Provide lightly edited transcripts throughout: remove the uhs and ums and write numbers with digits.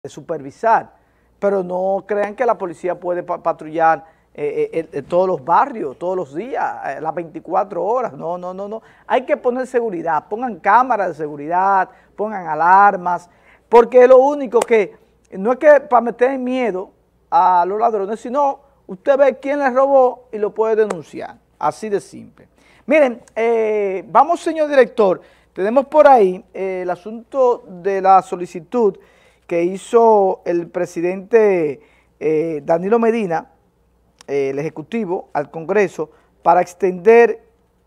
de supervisar, pero no crean que la policía puede patrullar todos los barrios, todos los días, las 24 horas, no. Hay que poner seguridad, pongan cámaras de seguridad, pongan alarmas, porque es lo único que, no es que para meter miedo a los ladrones, sino usted ve quién les robó y lo puede denunciar, así de simple. Miren, vamos, señor director, tenemos por ahí el asunto de la solicitud que hizo el presidente Danilo Medina, el Ejecutivo, al Congreso, para extender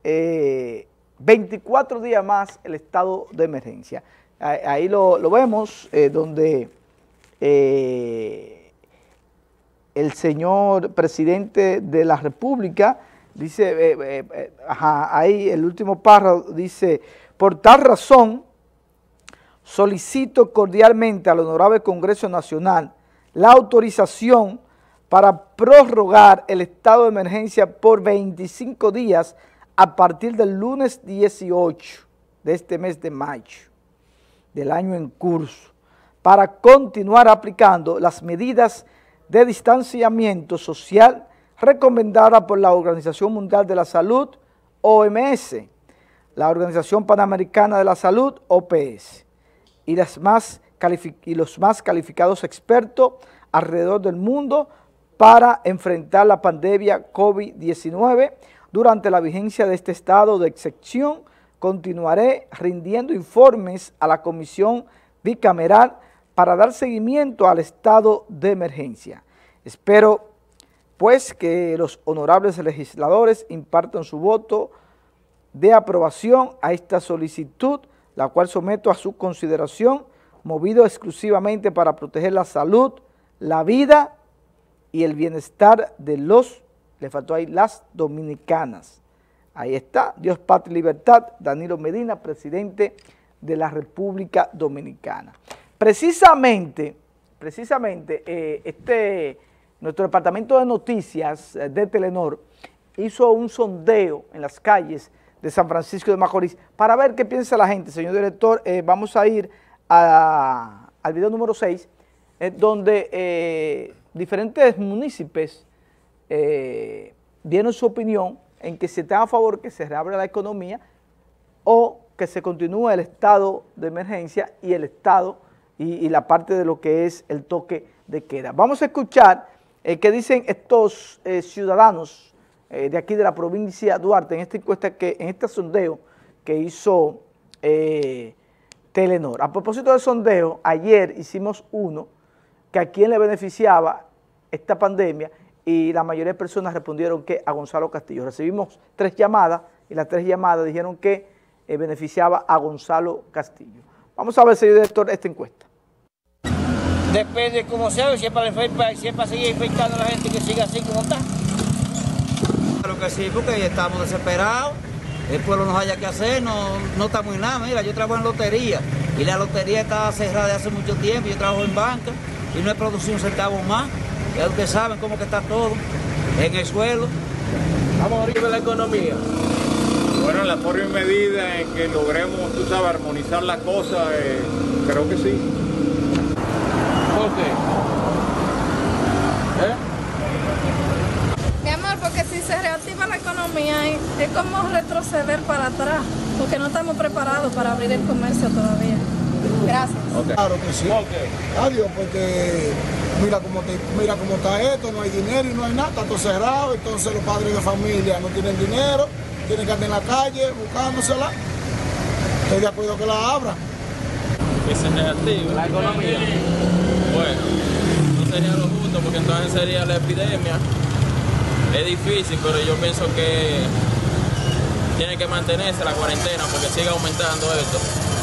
24 días más el estado de emergencia. Ahí lo vemos, donde el señor presidente de la República dice, ahí el último párrafo dice, por tal razón, solicito cordialmente al Honorable Congreso Nacional la autorización para prorrogar el estado de emergencia por 25 días a partir del lunes 18 de este mes de mayo del año en curso, para continuar aplicando las medidas de distanciamiento social recomendadas por la Organización Mundial de la Salud, OMS, la Organización Panamericana de la Salud, OPS, y los más calificados expertos alrededor del mundo para enfrentar la pandemia COVID-19. Durante la vigencia de este estado de excepción, continuaré rindiendo informes a la Comisión Bicameral para dar seguimiento al estado de emergencia. Espero, pues, que los honorables legisladores impartan su voto de aprobación a esta solicitud, la cual someto a su consideración, movido exclusivamente para proteger la salud, la vida y el bienestar de le faltó ahí, las dominicanas. Ahí está, Dios, Patria y Libertad, Danilo Medina, presidente de la República Dominicana. Precisamente, nuestro departamento de noticias de Telenor hizo un sondeo en las calles de San Francisco de Macorís para ver qué piensa la gente. Señor director, vamos a ir al video número 6, donde diferentes municipios dieron su opinión en que se está a favor que se reabra la economía o que se continúe el estado de emergencia y el estado y la parte de lo que es el toque de queda. Vamos a escuchar qué dicen estos ciudadanos de aquí de la provincia de Duarte en esta encuesta, en este sondeo que hizo Telenor. A propósito del sondeo, ayer hicimos uno que a quién le beneficiaba esta pandemia y la mayoría de personas respondieron que a Gonzalo Castillo. Recibimos 3 llamadas y las 3 llamadas dijeron que beneficiaba a Gonzalo Castillo. Vamos a ver, señor director, esta encuesta. Depende de cómo sea, si es para seguir infectando a la gente que siga así como está. Claro que sí, porque estamos desesperados, el pueblo no haya que hacer, no estamos en nada. Mira, yo trabajo en lotería y la lotería está cerrada desde hace mucho tiempo, yo trabajo en banca y no he producido un centavo más. Ya ustedes saben cómo que está todo, en el suelo. Vamos a abrir la economía. Bueno, en la forma y medida en que logremos, tú sabes, armonizar la cosa, creo que sí. ¿Por qué? Mi amor, porque si se reactiva la economía es como retroceder para atrás, porque no estamos preparados para abrir el comercio todavía. Gracias. Okay. Claro que sí. Okay. Adiós, porque mira cómo está esto, no hay dinero y no hay nada, está todo cerrado, entonces los padres de familia no tienen dinero, tienen que andar en la calle buscándosela. Estoy de acuerdo que la abra. Que se reactive la economía. Bueno, no sería lo justo porque entonces sería la epidemia. Es difícil, pero yo pienso que tiene que mantenerse la cuarentena porque sigue aumentando esto.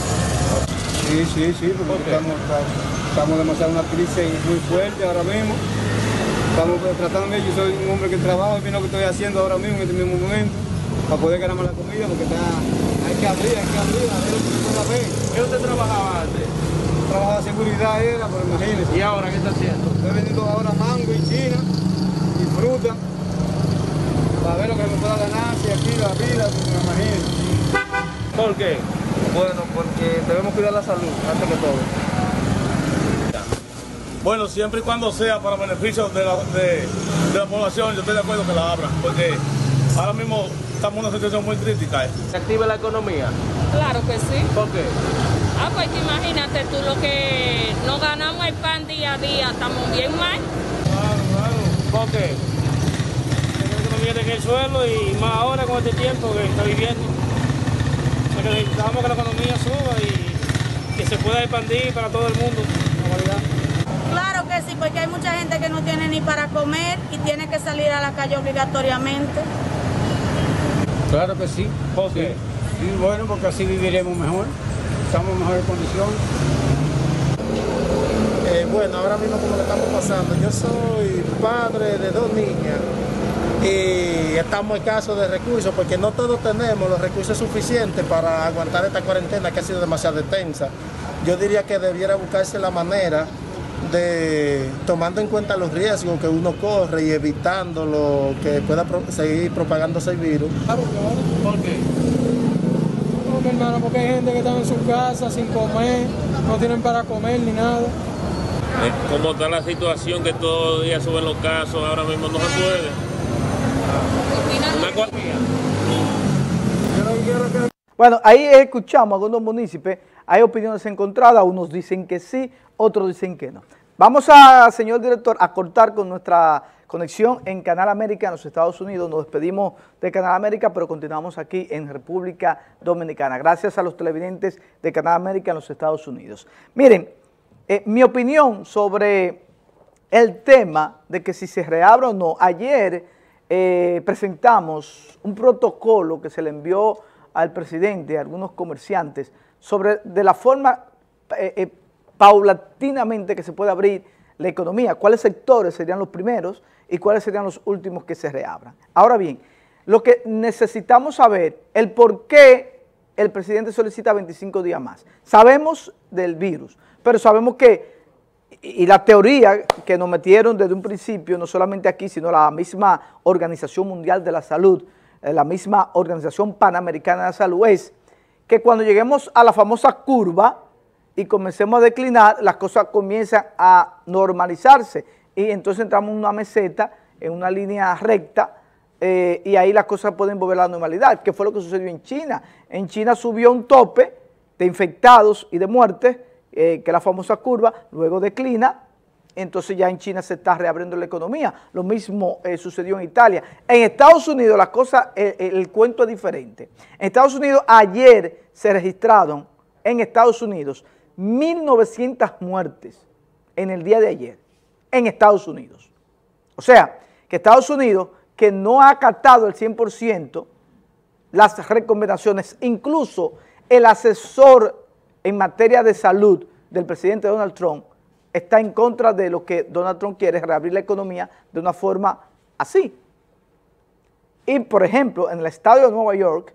Sí, porque estamos demasiado en una crisis muy fuerte ahora mismo. Estamos tratando, yo soy un hombre que trabaja y lo que estoy haciendo ahora mismo en este mismo momento para poder ganarme la comida porque hay que abrir, a ver lo que se puede ver. ¿Qué usted trabajaba antes? Trabajaba de seguridad era, pero imagínese. ¿Y ahora qué está haciendo? Estoy vendiendo ahora mango y china y fruta para ver lo que me pueda ganar, si aquí la vida, me imagino. ¿Por qué? Bueno, porque debemos cuidar la salud antes que todo. Bueno, siempre y cuando sea para beneficio de la población, yo estoy de acuerdo que la abran, porque ahora mismo estamos en una situación muy crítica. ¿Se activa la economía? Claro que sí. ¿Por qué? Pues imagínate tú lo que no ganamos el pan día a día, estamos bien mal. Claro. ¿Por qué? La economía está en el suelo y más ahora con este tiempo que está viviendo. O sea que necesitamos que la economía suba y que se pueda expandir para todo el mundo. Claro que sí, porque hay mucha gente que no tiene ni para comer y tiene que salir a la calle obligatoriamente. Claro que sí. ¿Por qué? Sí, bueno, porque así viviremos mejor, estamos en mejores condiciones. Bueno, ahora mismo como le estamos pasando, yo soy padre de 2 niñas y estamos escasos de recursos porque no todos tenemos los recursos suficientes para aguantar esta cuarentena que ha sido demasiado extensa. Yo diría que debiera buscarse la manera de, tomando en cuenta los riesgos que uno corre y evitando lo que pueda seguir propagándose el virus. Claro. ¿Por qué? Porque, hermano, porque hay gente que está en su casa sin comer, no tienen para comer ni nada. ¿Cómo está la situación que todos los días suben los casos? Ahora mismo no se puede. Bueno, ahí escuchamos a algunos municipios, hay opiniones encontradas, unos dicen que sí, otros dicen que no. Vamos a, señor director, a cortar con nuestra conexión en Canal América en los Estados Unidos. Nos despedimos de Canal América, pero continuamos aquí en República Dominicana. Gracias a los televidentes de Canal América en los Estados Unidos. Miren, mi opinión sobre el tema de que si se reabre o no, ayer presentamos un protocolo que se le envió al presidente, a algunos comerciantes, sobre de la forma paulatinamente que se puede abrir la economía, cuáles sectores serían los primeros y cuáles serían los últimos que se reabran. Ahora bien, lo que necesitamos saber, el por qué el presidente solicita 25 días más. Sabemos del virus, pero sabemos que, y la teoría que nos metieron desde un principio, no solamente aquí, sino la misma Organización Mundial de la Salud, la misma Organización Panamericana de la Salud, es que cuando lleguemos a la famosa curva y comencemos a declinar, las cosas comienzan a normalizarse y entonces entramos en una meseta, en una línea recta, y ahí las cosas pueden volver a la normalidad, que fue lo que sucedió en China. En China subió un tope de infectados y de muertes, que es la famosa curva, luego declina, entonces ya en China se está reabriendo la economía. Lo mismo sucedió en Italia. En Estados Unidos la cosa, el cuento es diferente. En Estados Unidos ayer se registraron, en Estados Unidos, 1.900 muertes en el día de ayer, en Estados Unidos. O sea, que Estados Unidos, que no ha acatado el 100% las recomendaciones, incluso el asesor en materia de salud del presidente Donald Trump, está en contra de lo que Donald Trump quiere, reabrir la economía de una forma así. Y, por ejemplo, en el estado de Nueva York,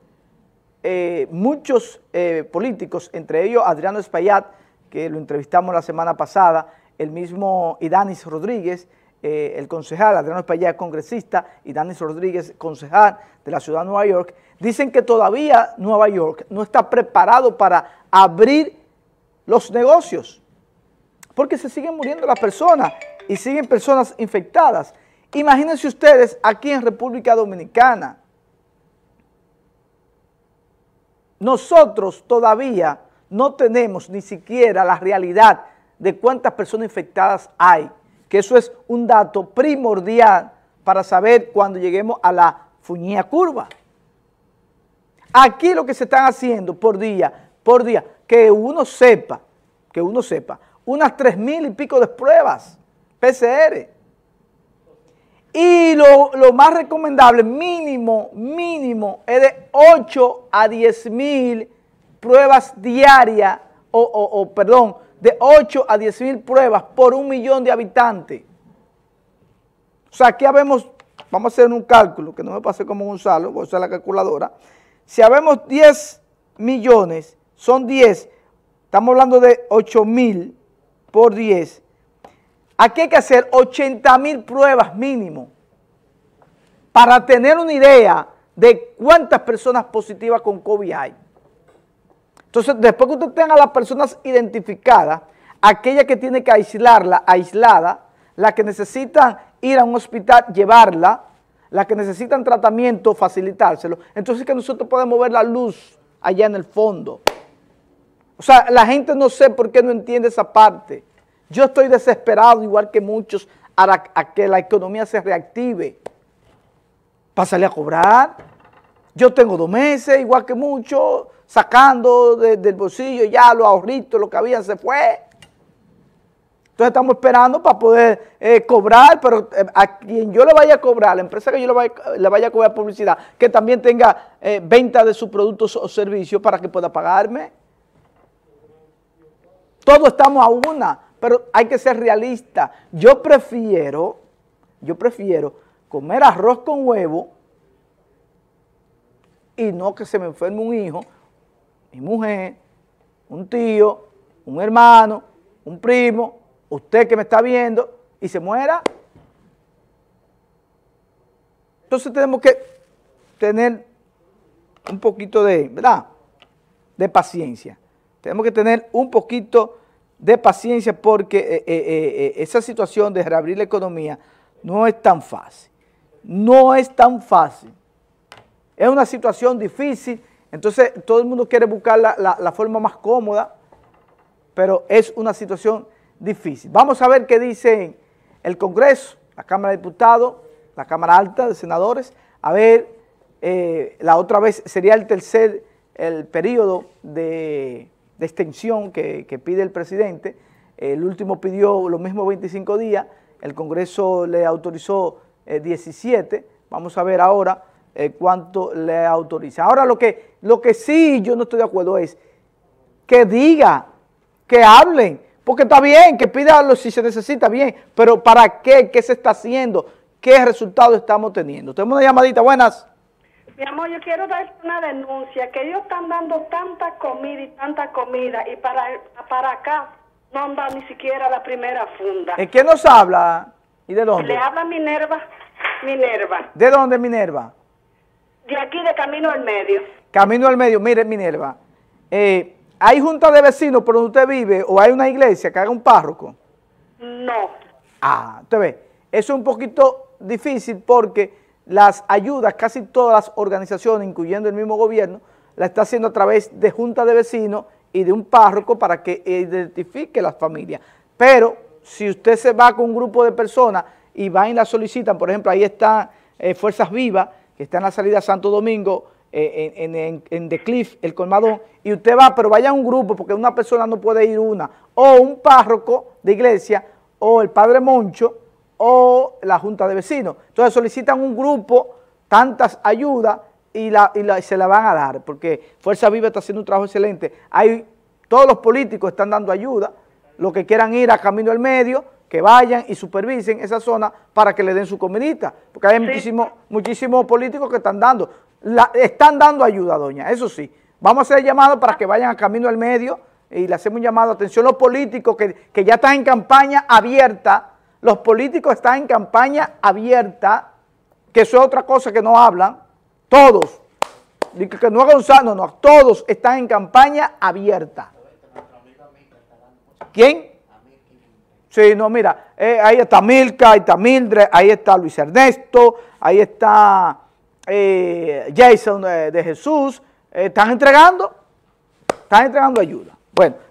muchos políticos, entre ellos Adriano Espaillat, que lo entrevistamos la semana pasada, el mismo Idanis Rodríguez, el concejal, Adriano Espaillat, congresista, Idanis Rodríguez, concejal de la ciudad de Nueva York, dicen que todavía Nueva York no está preparado para abrir los negocios, porque se siguen muriendo las personas y siguen personas infectadas. Imagínense ustedes aquí en República Dominicana. Nosotros todavía no tenemos ni siquiera la realidad de cuántas personas infectadas hay, que eso es un dato primordial para saber cuando lleguemos a la fuñía curva. Aquí lo que se están haciendo por día, que uno sepa, unas 3.000 y pico de pruebas PCR. Y lo más recomendable, mínimo, es de 8 a 10.000 pruebas diarias, de 8 a 10.000 pruebas por 1 millón de habitantes. O sea, aquí habemos, vamos a hacer un cálculo, que no me pase como Gonzalo, voy a usar la calculadora. Si habemos 10 millones, son 10, estamos hablando de 8.000 por 10. Aquí hay que hacer 80.000 pruebas mínimo para tener una idea de cuántas personas positivas con COVID hay. Entonces, después que usted tenga las personas identificadas, aquella que tiene que aislarla, aislada, la que necesitan ir a un hospital, llevarla, la que necesitan tratamiento, facilitárselo. Entonces que nosotros podemos ver la luz allá en el fondo. O sea, la gente no sé por qué no entiende esa parte. Yo estoy desesperado, igual que muchos, a que la economía se reactive. Para salir a cobrar. Yo tengo 2 meses, igual que muchos, sacando del bolsillo ya los ahorritos, lo que habían se fue. Entonces estamos esperando para poder cobrar, pero a quien yo le vaya a cobrar, la empresa que yo le vaya a cobrar publicidad, que también tenga venta de sus productos o servicios para que pueda pagarme. Todos estamos a una, pero hay que ser realista. Yo prefiero comer arroz con huevo y no que se me enferme un hijo, mi mujer, un tío, un hermano, un primo, usted que me está viendo y se muera. Entonces tenemos que tener un poquito de, ¿verdad?, de paciencia. Tenemos que tener un poquito de paciencia porque esa situación de reabrir la economía no es tan fácil. No es tan fácil. Es una situación difícil, entonces todo el mundo quiere buscar la forma más cómoda, pero es una situación difícil. Vamos a ver qué dice el Congreso, la Cámara de Diputados, la Cámara Alta de Senadores. A ver, la otra vez sería el periodo de extensión que pide el presidente. El último pidió lo mismo 25 días, el Congreso le autorizó 17, vamos a ver ahora cuánto le autoriza. Ahora lo que sí yo no estoy de acuerdo es que diga, que hablen, porque está bien, que pida si se necesita, bien, pero ¿para qué? ¿Qué se está haciendo? ¿Qué resultados estamos teniendo? Tenemos una llamadita, buenas. Mi amor, yo quiero dar una denuncia, que ellos están dando tanta comida y para acá no han dado ni siquiera la primera funda. ¿Quién nos habla y de dónde? Le habla Minerva. ¿De dónde, Minerva? De aquí, de Camino al Medio. Camino al Medio, mire, Minerva, ¿hay junta de vecinos por donde usted vive o hay una iglesia que haga un párroco? No. Usted ve, eso es un poquito difícil porque las ayudas, casi todas las organizaciones, incluyendo el mismo gobierno, la está haciendo a través de junta de vecinos y de un párroco para que identifique las familias. Pero si usted se va con un grupo de personas y van y la solicitan, por ejemplo, ahí está Fuerzas Vivas, que está en la salida a Santo Domingo, en The Cliff, el Colmadón, y usted va, pero vaya a un grupo, porque una persona no puede ir una, o un párroco de iglesia, o el Padre Moncho, o la Junta de Vecinos. Entonces solicitan un grupo, tantas ayudas, y se la van a dar, porque Fuerza Viva está haciendo un trabajo excelente. Todos los políticos están dando ayuda, los que quieran ir a Camino al Medio, que vayan y supervisen esa zona para que le den su comidita, porque hay muchísimos políticos que están dando ayuda, doña, eso sí. Vamos a hacer llamado para que vayan a Camino al Medio y le hacemos un llamado, atención los políticos que ya están en campaña abierta, los políticos están en campaña abierta, que eso es otra cosa que no hablan, todos, que no Gonzalo, no, todos están en campaña abierta. ¿Quién? Sí, no, mira, ahí está Milka, ahí está Mildred, ahí está Luis Ernesto, ahí está Jason de Jesús, están entregando ayuda. Bueno,